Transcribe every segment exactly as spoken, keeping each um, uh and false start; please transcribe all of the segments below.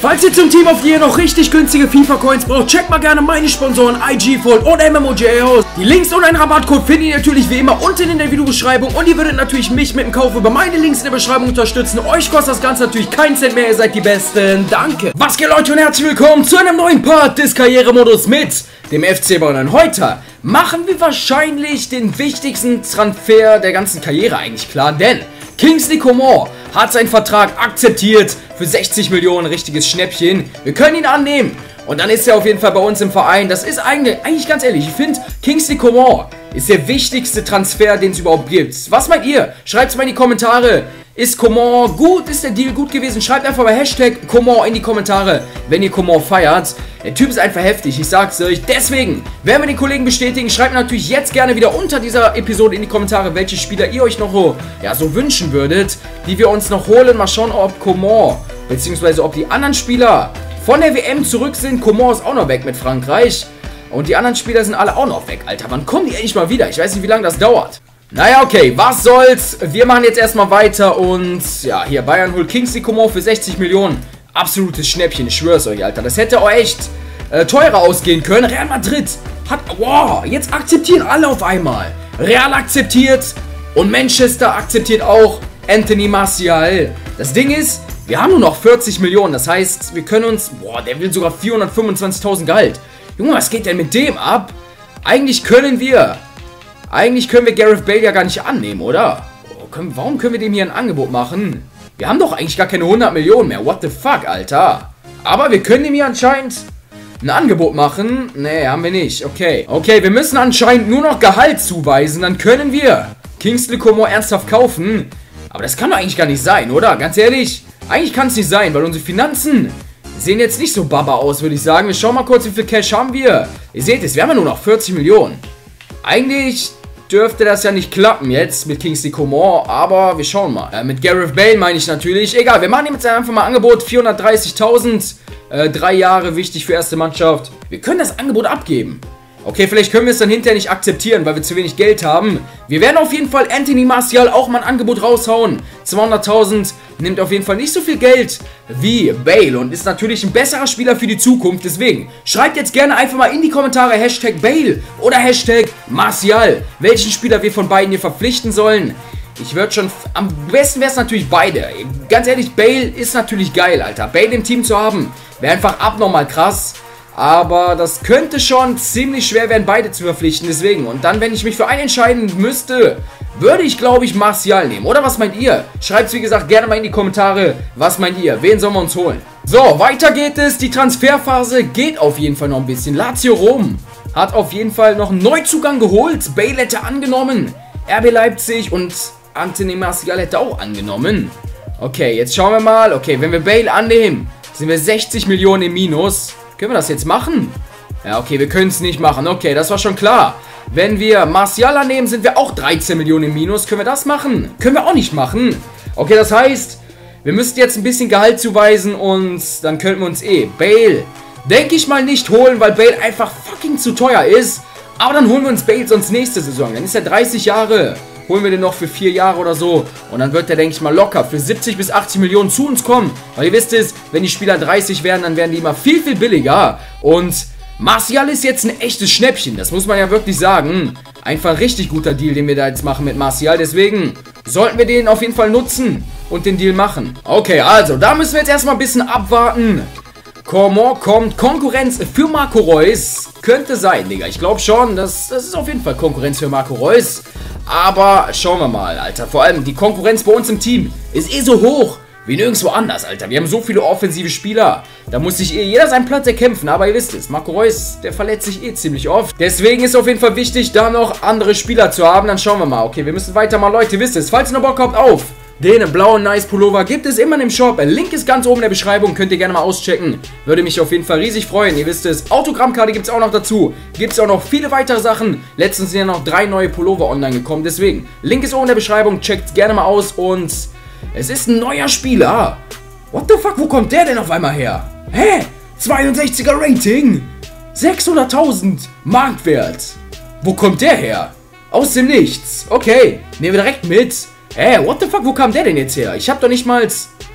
Falls ihr zum Team of the Year noch richtig günstige FIFA-Coins braucht, checkt mal gerne meine Sponsoren I G Fold und M M O J aus. Die Links und einen Rabattcode findet ihr natürlich wie immer unten in der Videobeschreibung und ihr würdet natürlich mich mit dem Kauf über meine Links in der Beschreibung unterstützen. Euch kostet das Ganze natürlich keinen Cent mehr, ihr seid die Besten. Danke. Was geht, Leute, und herzlich willkommen zu einem neuen Part des Karrieremodus mit dem F C Bayern. Heute machen wir wahrscheinlich den wichtigsten Transfer der ganzen Karriere eigentlich klar, denn Kingsley Coman hat seinen Vertrag akzeptiert für sechzig Millionen, richtiges Schnäppchen. Wir können ihn annehmen und dann ist er auf jeden Fall bei uns im Verein. Das ist eigentlich, eigentlich ganz ehrlich, ich finde Kingsley Coman ist der wichtigste Transfer, den es überhaupt gibt. Was meint ihr? Schreibt es mal in die Kommentare. Ist Coman gut? Ist der Deal gut gewesen? Schreibt einfach mal Hashtag Coman in die Kommentare, wenn ihr Coman feiert. Der Typ ist einfach heftig, ich sag's euch. Deswegen werden wir den Kollegen bestätigen. Schreibt natürlich jetzt gerne wieder unter dieser Episode in die Kommentare, welche Spieler ihr euch noch ja, so wünschen würdet, die wir uns noch holen. Mal schauen, ob Coman, beziehungsweise ob die anderen Spieler von der W M zurück sind. Coman ist auch noch weg mit Frankreich. Und die anderen Spieler sind alle auch noch weg, Alter. Wann kommen die endlich mal wieder? Ich weiß nicht, wie lange das dauert. Naja, okay, was soll's. Wir machen jetzt erstmal weiter und ja, hier, Bayern holt Kingsley Coman für sechzig Millionen. Absolutes Schnäppchen, ich schwör's euch, Alter. Das hätte auch echt äh, teurer ausgehen können. Real Madrid hat, wow, jetzt akzeptieren alle auf einmal. Real akzeptiert und Manchester akzeptiert auch Anthony Martial. Das Ding ist, wir haben nur noch vierzig Millionen, das heißt, wir können uns, boah, der will sogar vierhundertfünfundzwanzigtausend Gehalt. Junge, was geht denn mit dem ab? Eigentlich können wir... Eigentlich können wir Gareth Bale ja gar nicht annehmen, oder? Oh, können, warum können wir dem hier ein Angebot machen? Wir haben doch eigentlich gar keine hundert Millionen mehr. What the fuck, Alter? Aber wir können ihm hier anscheinend ein Angebot machen. Nee, haben wir nicht. Okay. Okay, wir müssen anscheinend nur noch Gehalt zuweisen. Dann können wir Kingsley Coman ernsthaft kaufen. Aber das kann doch eigentlich gar nicht sein, oder? Ganz ehrlich, eigentlich kann es nicht sein, weil unsere Finanzen sehen jetzt nicht so baba aus, würde ich sagen. Wir schauen mal kurz, wie viel Cash haben wir. Ihr seht es, wir haben ja nur noch vierzig Millionen. Eigentlich dürfte das ja nicht klappen jetzt mit Kingsley Coman, aber wir schauen mal. Äh, mit Gareth Bale meine ich natürlich. Egal, wir machen ihm jetzt einfach mal Angebot. vierhundertdreißigtausend, äh, drei Jahre, wichtig für erste Mannschaft. Wir können das Angebot abgeben. Okay, vielleicht können wir es dann hinterher nicht akzeptieren, weil wir zu wenig Geld haben. Wir werden auf jeden Fall Anthony Martial auch mal ein Angebot raushauen. zweihunderttausend nimmt auf jeden Fall nicht so viel Geld wie Bale und ist natürlich ein besserer Spieler für die Zukunft. Deswegen schreibt jetzt gerne einfach mal in die Kommentare Hashtag Bale oder Hashtag Martial, welchen Spieler wir von beiden hier verpflichten sollen. Ich würde schon, am besten wäre es natürlich beide. Ganz ehrlich, Bale ist natürlich geil, Alter. Bale im Team zu haben, wäre einfach abnormal krass. Aber das könnte schon ziemlich schwer werden, beide zu verpflichten, deswegen. Und dann, wenn ich mich für einen entscheiden müsste, würde ich, glaube ich, Martial nehmen. Oder was meint ihr? Schreibt es, wie gesagt, gerne mal in die Kommentare. Was meint ihr? Wen sollen wir uns holen? So, weiter geht es. Die Transferphase geht auf jeden Fall noch ein bisschen. Lazio Rom hat auf jeden Fall noch einen Neuzugang geholt. Bale hätte angenommen. R B Leipzig und Anthony Martial hätte auch angenommen. Okay, jetzt schauen wir mal. Okay, wenn wir Bale annehmen, sind wir sechzig Millionen im Minus. Können wir das jetzt machen? Ja, okay, wir können es nicht machen. Okay, das war schon klar. Wenn wir Martial annehmen, sind wir auch dreizehn Millionen im Minus. Können wir das machen? Können wir auch nicht machen. Okay, das heißt, wir müssten jetzt ein bisschen Gehalt zuweisen und dann könnten wir uns eh Bale, denke ich mal, nicht holen, weil Bale einfach fucking zu teuer ist. Aber dann holen wir uns Bale sonst nächste Saison. Dann ist er dreißig Jahre. Holen wir den noch für vier Jahre oder so. Und dann wird der, denke ich mal, locker für siebzig bis achtzig Millionen zu uns kommen. Weil ihr wisst es, wenn die Spieler dreißig werden, dann werden die immer viel, viel billiger. Und Martial ist jetzt ein echtes Schnäppchen. Das muss man ja wirklich sagen. Einfach ein richtig guter Deal, den wir da jetzt machen mit Martial. Deswegen sollten wir den auf jeden Fall nutzen und den Deal machen. Okay, also, da müssen wir jetzt erstmal ein bisschen abwarten. Coman kommt. Konkurrenz für Marco Reus. Könnte sein, Digga. Ich glaube schon, das, das ist auf jeden Fall Konkurrenz für Marco Reus. Aber schauen wir mal, Alter. Vor allem die Konkurrenz bei uns im Team ist eh so hoch wie nirgendwo anders, Alter. Wir haben so viele offensive Spieler. Da muss sich eh jeder seinen Platz erkämpfen. Aber ihr wisst es, Marco Reus, der verletzt sich eh ziemlich oft. Deswegen ist auf jeden Fall wichtig, da noch andere Spieler zu haben. Dann schauen wir mal. Okay, wir müssen weitermachen. Leute, ihr wisst es, falls ihr noch Bock habt auf den blauen Nice Pullover gibt es immer im Shop. Link ist ganz oben in der Beschreibung. Könnt ihr gerne mal auschecken. Würde mich auf jeden Fall riesig freuen. Ihr wisst es. Autogrammkarte gibt es auch noch dazu. Gibt es auch noch viele weitere Sachen. Letztens sind ja noch drei neue Pullover online gekommen. Deswegen, Link ist oben in der Beschreibung. Checkt gerne mal aus. Und es ist ein neuer Spieler. What the fuck? Wo kommt der denn auf einmal her? Hä? zweiundsechziger Rating? sechshunderttausend Marktwert. Wo kommt der her? Aus dem Nichts. Okay. Nehmen wir direkt mit. Hä, what the fuck, wo kam der denn jetzt her? Ich hab doch nicht mal...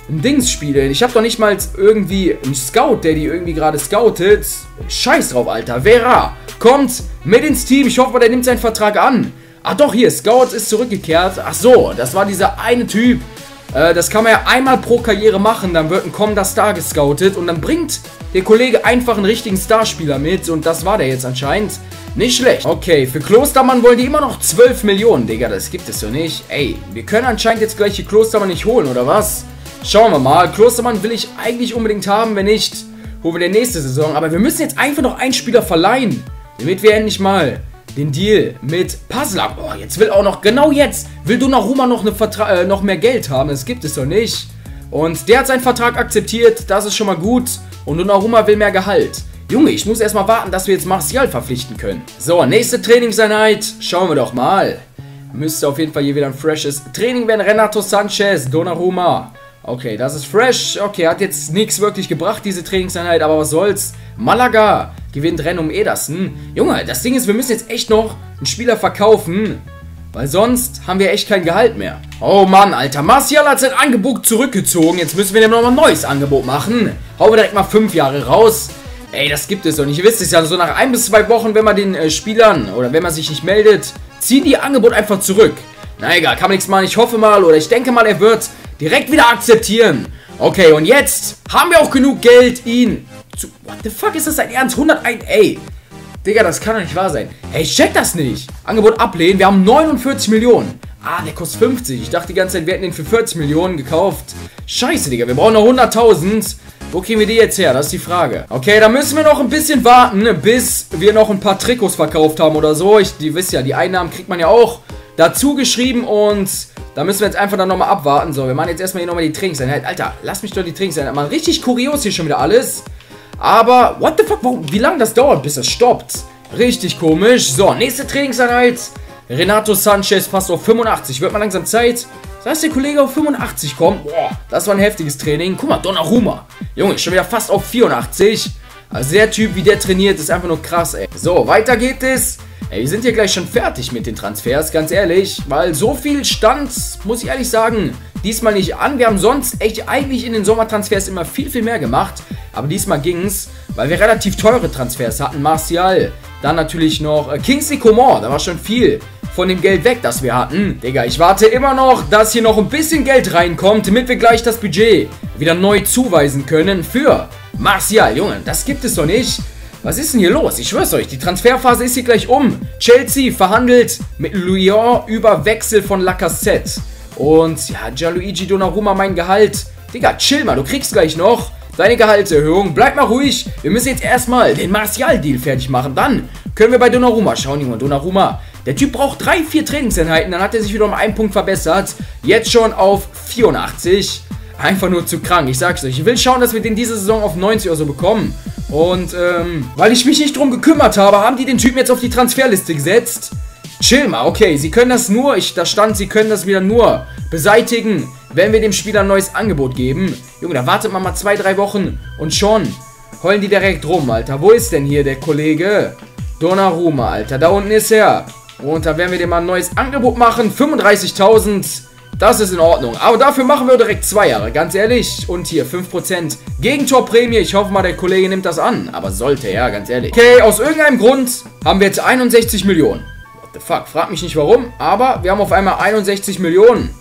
ein Dings spielen. Ich habe doch nicht mal irgendwie einen Scout, der die irgendwie gerade scoutet. Scheiß drauf, Alter. Vera kommt mit ins Team. Ich hoffe, der nimmt seinen Vertrag an. Ach doch, hier, Scout ist zurückgekehrt. Ach so, das war dieser eine Typ. Äh, das kann man ja einmal pro Karriere machen. Dann wird ein kommender Star gescoutet. Und dann bringt der Kollege einfach einen richtigen Starspieler mit. Und das war der jetzt anscheinend. Nicht schlecht. Okay, für Klostermann wollen die immer noch zwölf Millionen. Digga, das gibt es so nicht. Ey, wir können anscheinend jetzt gleich die Klostermann nicht holen, oder was? Schauen wir mal. Klostermann will ich eigentlich unbedingt haben. Wenn nicht, holen wir der nächste Saison. Aber wir müssen jetzt einfach noch einen Spieler verleihen. Damit wir endlich mal den Deal mit Puzzler. Oh, jetzt will auch noch, genau jetzt, will Donnarumma noch, eine Vertra äh, noch mehr Geld haben. Das gibt es doch nicht. Und der hat seinen Vertrag akzeptiert. Das ist schon mal gut. Und Donnarumma will mehr Gehalt. Junge, ich muss erstmal warten, dass wir jetzt Martial verpflichten können. So, nächste Trainingseinheit. Schauen wir doch mal. Müsste auf jeden Fall hier wieder ein freshes Training werden. Renato Sanchez, Donnarumma. Okay, das ist fresh. Okay, hat jetzt nichts wirklich gebracht, diese Trainingseinheit. Aber was soll's. Malaga gewinnt Rennen um Ederson. Junge, das Ding ist, wir müssen jetzt echt noch einen Spieler verkaufen. Weil sonst haben wir echt kein Gehalt mehr. Oh Mann, Alter. Martial hat sein Angebot zurückgezogen. Jetzt müssen wir dem nochmal ein neues Angebot machen. Hauen wir direkt mal fünf Jahre raus. Ey, das gibt es doch nicht. Ihr wisst es ja, so nach ein bis zwei Wochen, wenn man den äh, Spielern oder wenn man sich nicht meldet, ziehen die Angebot einfach zurück. Na egal, kann man nichts machen. Ich hoffe mal oder ich denke mal, er wird direkt wieder akzeptieren. Okay, und jetzt haben wir auch genug Geld, ihn zu... What the fuck, ist das dein Ernst? hunderteins... Ey, Digga, das kann doch nicht wahr sein. Ey, ich check das nicht. Angebot ablehnen. Wir haben neunundvierzig Millionen. Ah, der kostet fünfzig. Ich dachte die ganze Zeit, wir hätten den für vierzig Millionen gekauft. Scheiße, Digga, wir brauchen noch hunderttausend. Wo kriegen wir die jetzt her? Das ist die Frage. Okay, da müssen wir noch ein bisschen warten, bis wir noch ein paar Trikots verkauft haben oder so. Ich, die wisst ja, die Einnahmen kriegt man ja auch dazu geschrieben und da müssen wir jetzt einfach dann nochmal abwarten. So, wir machen jetzt erstmal hier nochmal die Trainingseinheit. Alter, lass mich doch die Trainingseinheit machen. Richtig kurios hier schon wieder alles. Aber, what the fuck, warum, wie lange das dauert, bis das stoppt? Richtig komisch. So, nächste Trainingseinheit. Renato Sanchez fast auf fünfundachtzig. Wird mal langsam Zeit. Das heißt, der Kollege auf fünfundachtzig kommt. Boah, das war ein heftiges Training. Guck mal, Donnarumma. Junge, schon wieder fast auf vierundachtzig. Also der Typ, wie der trainiert, ist einfach nur krass, ey. So, weiter geht es. Ey, wir sind hier gleich schon fertig mit den Transfers, ganz ehrlich. Weil so viel stand, muss ich ehrlich sagen, diesmal nicht an. Wir haben sonst echt eigentlich in den Sommertransfers immer viel, viel mehr gemacht. Aber diesmal ging's, weil wir relativ teure Transfers hatten. Martial, dann natürlich noch äh, Kingsley Coman, da war schon viel von dem Geld weg, das wir hatten. Digga, ich warte immer noch, dass hier noch ein bisschen Geld reinkommt, damit wir gleich das Budget wieder neu zuweisen können für Martial. Junge, das gibt es doch nicht. Was ist denn hier los? Ich schwör's euch, die Transferphase ist hier gleich um. Chelsea verhandelt mit Lyon über Wechsel von Lacazette. Und ja, Gianluigi Donnarumma, mein Gehalt. Digga, chill mal, du kriegst gleich noch deine Gehaltserhöhung. Bleib mal ruhig. Wir müssen jetzt erstmal den Martial-Deal fertig machen. Dann können wir bei Donnarumma schauen, Junge. Donnarumma, der Typ braucht drei, vier Trainingseinheiten. Dann hat er sich wieder um einen Punkt verbessert. Jetzt schon auf vierundachtzig. Einfach nur zu krank, ich sag's euch. Ich will schauen, dass wir den diese Saison auf neunzig oder so bekommen. Und, ähm, weil ich mich nicht drum gekümmert habe, haben die den Typen jetzt auf die Transferliste gesetzt. Chill mal, okay, sie können das nur, ich, da stand, sie können das wieder nur beseitigen, wenn wir dem Spieler ein neues Angebot geben. Junge, da wartet man mal zwei, drei Wochen und schon heulen die direkt rum, Alter. Wo ist denn hier der Kollege? Donnarumma, Alter, da unten ist er. Und da werden wir dem mal ein neues Angebot machen, fünfunddreißigtausend. Das ist in Ordnung. Aber dafür machen wir direkt zwei Jahre, ganz ehrlich. Und hier fünf Prozent Gegentorprämie. Ich hoffe mal, der Kollege nimmt das an. Aber sollte, ja, ganz ehrlich. Okay, aus irgendeinem Grund haben wir jetzt einundsechzig Millionen. What the fuck? Frag mich nicht warum. Aber wir haben auf einmal einundsechzig Millionen.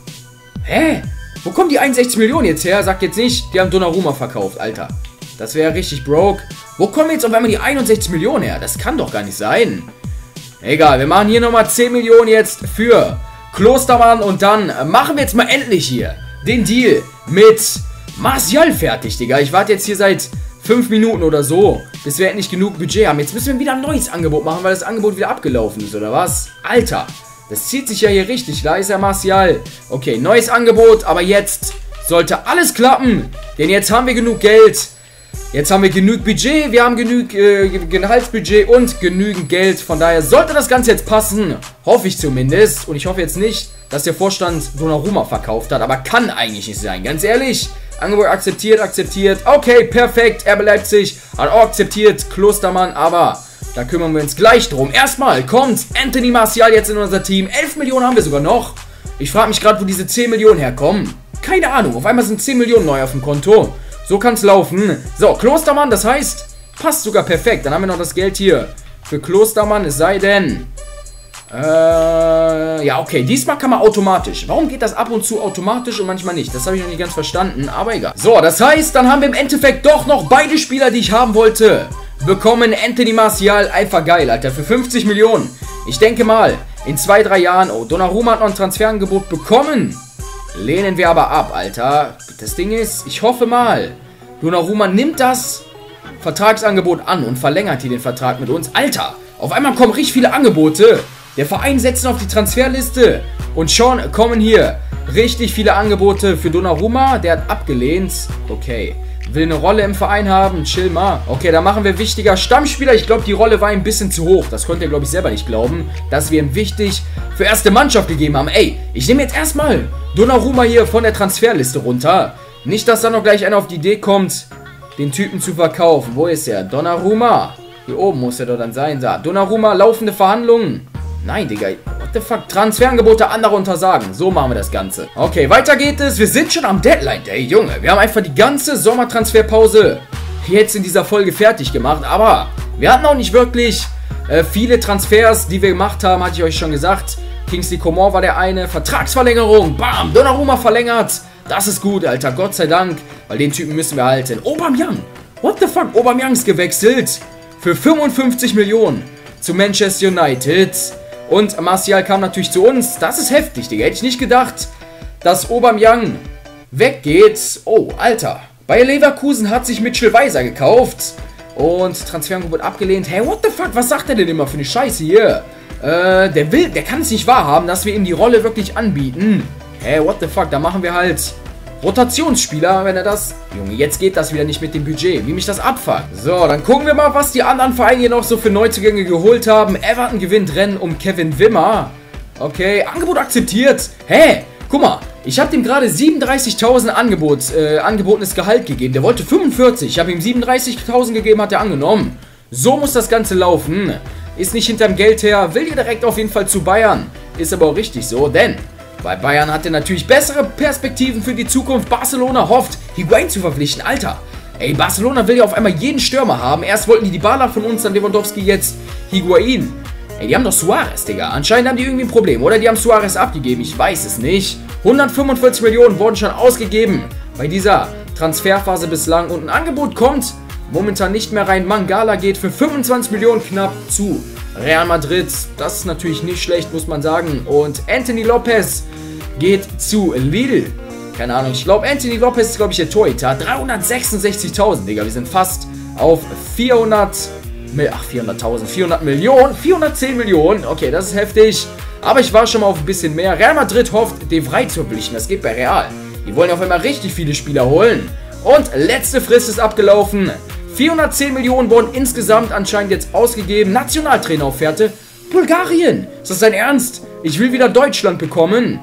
Hä? Wo kommen die einundsechzig Millionen jetzt her? Sagt jetzt nicht, die haben Donnarumma verkauft, Alter. Das wäre richtig broke. Wo kommen jetzt auf einmal die einundsechzig Millionen her? Das kann doch gar nicht sein. Egal, wir machen hier nochmal zehn Millionen jetzt für Klostermann und dann machen wir jetzt mal endlich hier den Deal mit Martial fertig, Digga. Ich warte jetzt hier seit fünf Minuten oder so, bis wir endlich genug Budget haben. Jetzt müssen wir wieder ein neues Angebot machen, weil das Angebot wieder abgelaufen ist, oder was? Alter, das zieht sich ja hier richtig. Da ist ja Martial. Okay, neues Angebot, aber jetzt sollte alles klappen, denn jetzt haben wir genug Geld. Jetzt haben wir genug Budget, wir haben genug äh, Gehaltsbudget und genügend Geld. Von daher sollte das Ganze jetzt passen. Hoffe ich zumindest. Und ich hoffe jetzt nicht, dass der Vorstand Donnarumma verkauft hat. Aber kann eigentlich nicht sein, ganz ehrlich. Angebot akzeptiert, akzeptiert. Okay, perfekt. R B Leipzig hat auch akzeptiert. Klostermann, aber da kümmern wir uns gleich drum. Erstmal kommt Anthony Martial jetzt in unser Team. elf Millionen haben wir sogar noch. Ich frage mich gerade, wo diese zehn Millionen herkommen. Keine Ahnung, auf einmal sind zehn Millionen neu auf dem Konto. So kann es laufen. So, Klostermann, das heißt, passt sogar perfekt. Dann haben wir noch das Geld hier für Klostermann, es sei denn... Äh, ja, okay, diesmal kann man automatisch. Warum geht das ab und zu automatisch und manchmal nicht? Das habe ich noch nicht ganz verstanden, aber egal. So, das heißt, dann haben wir im Endeffekt doch noch beide Spieler, die ich haben wollte, bekommen. Anthony Martial, einfach geil, Alter, für fünfzig Millionen. Ich denke mal, in zwei, drei Jahren, oh, Donnarumma hat noch ein Transferangebot bekommen. Lehnen wir aber ab, Alter. Das Ding ist, ich hoffe mal, Donnarumma nimmt das Vertragsangebot an und verlängert hier den Vertrag mit uns. Alter, auf einmal kommen richtig viele Angebote. Der Verein setzt auf die Transferliste und schon kommen hier richtig viele Angebote für Donnarumma. Der hat abgelehnt. Okay, will eine Rolle im Verein haben. Chill mal. Okay, dann machen wir wichtiger Stammspieler. Ich glaube, die Rolle war ein bisschen zu hoch. Das könnt ihr, glaube ich, selber nicht glauben, dass wir ihm wichtig für erste Mannschaft gegeben haben. Ey, ich nehme jetzt erstmal Donnarumma hier von der Transferliste runter. Nicht, dass da noch gleich einer auf die Idee kommt, den Typen zu verkaufen. Wo ist er? Donnarumma. Hier oben muss er doch dann sein. Da. Donnarumma, laufende Verhandlungen. Nein, Digga. What the fuck? Transferangebote andere untersagen. So machen wir das Ganze. Okay, weiter geht es. Wir sind schon am Deadline Day, Junge. Wir haben einfach die ganze Sommertransferpause jetzt in dieser Folge fertig gemacht. Aber wir hatten auch nicht wirklich äh, viele Transfers, die wir gemacht haben, hatte ich euch schon gesagt. Kingsley Coman war der eine. Vertragsverlängerung. Bam. Donnarumma verlängert. Das ist gut, Alter. Gott sei Dank. Weil den Typen müssen wir halten. Aubameyang. What the fuck? Aubameyang ist gewechselt. Für fünfundfünfzig Millionen zu Manchester United. Und Martial kam natürlich zu uns. Das ist heftig, Digga. Hätte ich nicht gedacht, dass Aubameyang weggeht. Oh, Alter. Bayer Leverkusen hat sich Mitchell Weiser gekauft. Und Transferangebot abgelehnt. Hey, what the fuck? Was sagt er denn immer für eine Scheiße hier? Äh, der will, der kann es nicht wahrhaben, dass wir ihm die Rolle wirklich anbieten. Hey, what the fuck? Da machen wir halt Rotationsspieler, wenn er das... Junge, jetzt geht das wieder nicht mit dem Budget. Wie mich das abfuckt. So, dann gucken wir mal, was die anderen Vereine hier noch so für Neuzugänge geholt haben. Everton gewinnt Rennen um Kevin Wimmer. Okay, Angebot akzeptiert. Hä? Guck mal, ich habe dem gerade siebenunddreißigtausend Angebot, äh, angebotenes Gehalt gegeben. Der wollte fünfundvierzig. Ich habe ihm siebenunddreißigtausend gegeben, hat er angenommen. So muss das Ganze laufen. Ist nicht hinterm Geld her. Will hier direkt auf jeden Fall zu Bayern. Ist aber auch richtig so, denn... Bei Bayern hat er natürlich bessere Perspektiven für die Zukunft. Barcelona hofft, Higuain zu verpflichten. Alter, ey, Barcelona will ja auf einmal jeden Stürmer haben. Erst wollten die Dybala von uns, dann Lewandowski, jetzt Higuain. Ey, die haben doch Suarez, Digga. Anscheinend haben die irgendwie ein Problem. Oder die haben Suarez abgegeben, ich weiß es nicht. hundertfünfundvierzig Millionen wurden schon ausgegeben bei dieser Transferphase bislang. Und ein Angebot kommt momentan nicht mehr rein. Mangala geht für fünfundzwanzig Millionen knapp zu Real Madrid. Das ist natürlich nicht schlecht, muss man sagen. Und Anthony Lopez geht zu Lille. Keine Ahnung, ich glaube Anthony Lopez ist, glaube ich, der Torhüter. dreihundertsechsundsechzigtausend, Digga. Wir sind fast auf vierhundert... Ach, vierhunderttausend. vierhundert Millionen. vierhundertzehn Millionen. Okay, das ist heftig. Aber ich war schon mal auf ein bisschen mehr. Real Madrid hofft, De Vrij zu verpflichten. Das geht bei Real. Die wollen auf einmal richtig viele Spieler holen. Und letzte Frist ist abgelaufen. vierhundertzehn Millionen wurden insgesamt anscheinend jetzt ausgegeben. Nationaltraineraufwerte. Bulgarien. Ist das dein Ernst? Ich will wieder Deutschland bekommen.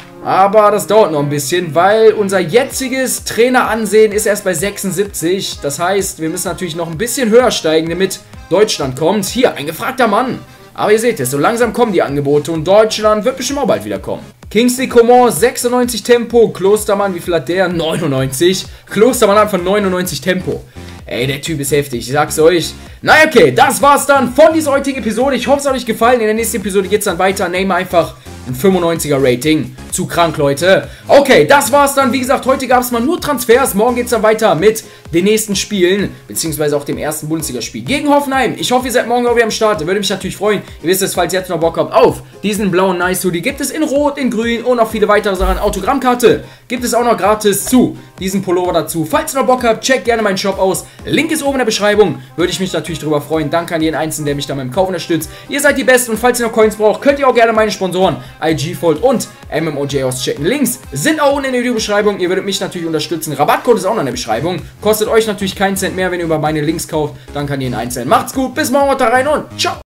Aber das dauert noch ein bisschen, weil unser jetziges Traineransehen ist erst bei sechsundsiebzig. Das heißt, wir müssen natürlich noch ein bisschen höher steigen, damit Deutschland kommt. Hier, ein gefragter Mann. Aber ihr seht es, so langsam kommen die Angebote und Deutschland wird bestimmt auch bald wieder kommen. Kingsley Coman, sechsundneunzig Tempo. Klostermann, wie viel hat der? neunundneunzig. Klostermann hat von neunundneunzig Tempo. Ey, der Typ ist heftig, ich sag's euch. Na okay, das war's dann von dieser heutigen Episode. Ich hoffe, es hat euch gefallen. In der nächsten Episode geht's dann weiter. Nehme einfach ein fünfundneunziger Rating. Zu krank, Leute. Okay, das war's dann. Wie gesagt, heute gab es mal nur Transfers. Morgen geht's dann weiter mit den nächsten Spielen. Beziehungsweise auch dem ersten Bundesligaspiel gegen Hoffenheim. Ich hoffe, ihr seid morgen auch wieder am Start. Würde mich natürlich freuen. Ihr wisst es, falls ihr jetzt noch Bock habt auf diesen blauen Nice Hoodie. Gibt es in Rot, in Grün und noch viele weitere Sachen. Autogrammkarte gibt es auch noch gratis zu diesem Pullover dazu. Falls ihr noch Bock habt, checkt gerne meinen Shop aus. Link ist oben in der Beschreibung. Würde ich mich natürlich darüber freuen. Danke an jeden Einzelnen, der mich da beim Kauf unterstützt. Ihr seid die Besten und falls ihr noch Coins braucht, könnt ihr auch gerne meine Sponsoren I G Fold und M M O J auschecken. Links sind auch unten in der Videobeschreibung. Ihr würdet mich natürlich unterstützen. Rabattcode ist auch noch in der Beschreibung. Kostet euch natürlich keinen Cent mehr, wenn ihr über meine Links kauft. Dann kann jeden Einzelnen. Macht's gut, bis morgen, haut rein und ciao.